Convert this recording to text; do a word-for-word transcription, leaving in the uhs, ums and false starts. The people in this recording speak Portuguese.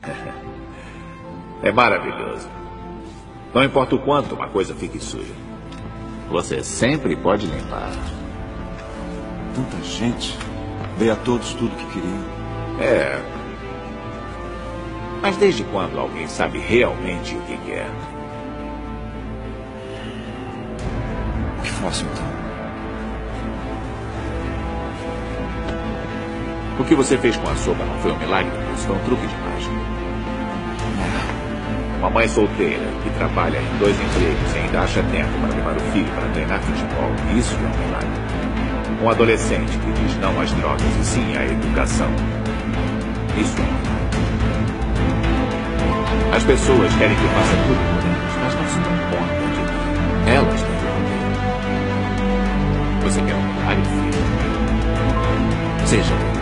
É maravilhoso. Não importa o quanto uma coisa fique suja, você sempre pode limpar. Tanta gente. Dei a todos tudo que queriam. É. Mas desde quando alguém sabe realmente o que quer? O que faço então? O que você fez com a sopa não foi um milagre, isso foi um truque de mágica. Uma mãe solteira que trabalha em dois empregos e ainda acha tempo para levar o filho para treinar futebol, isso é um milagre. Um adolescente que diz não às drogas e sim à educação, isso é um milagre. As pessoas querem que eu faça tudo por elas, mas não se dão conta de que elas têm poder. Você quer um milagre, filho? Seja